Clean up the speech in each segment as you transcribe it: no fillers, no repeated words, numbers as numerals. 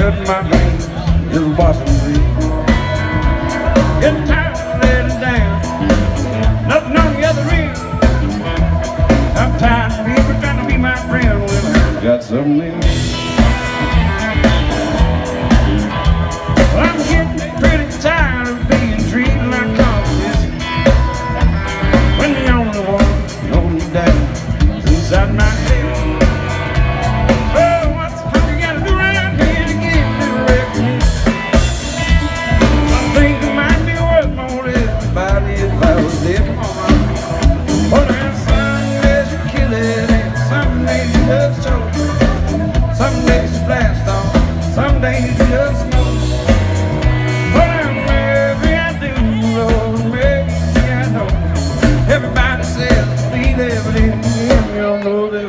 blood in my veins is washing free. Getting tired of letting down, nothing on the other end. I'm tired of people trying to be my friend when I got something in me. Well, I'm getting pretty tired of being treated like competition, when the only one holding me down is inside my head. Well, what's how you gotta do around here to get this recognition? Some things that might be worth more to everybody if I was dead. Come on, man. Oh, there's some days you kill it, and some days you just choke. Some days you blast off, some days you just smoke. Everybody says, believe everything in you know that.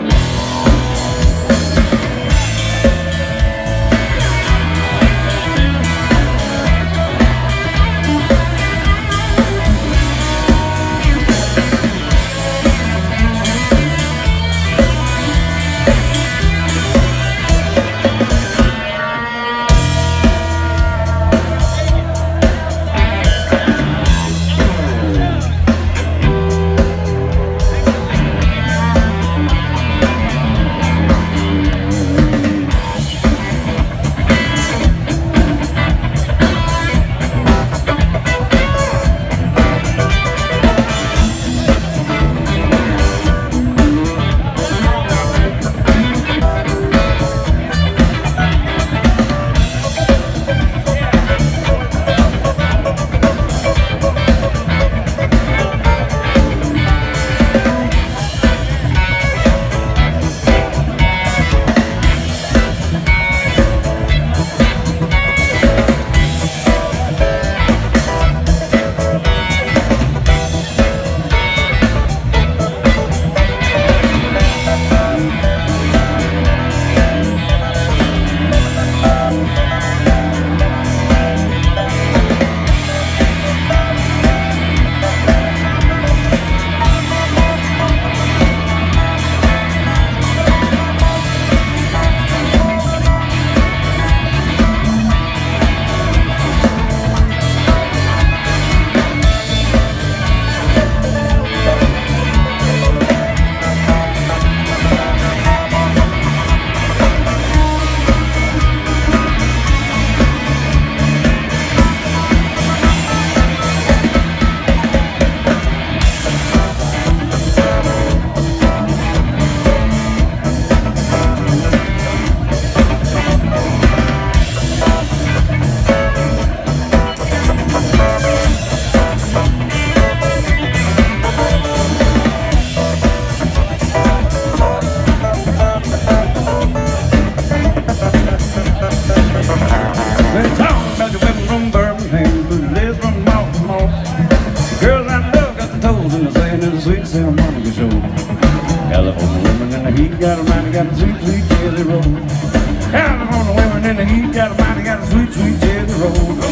Sweet Santa Monica show. California women in the heat got a mind, got a sweet, sweet jelly roll. California women in the heat got a mind, got a sweet, sweet jelly roll.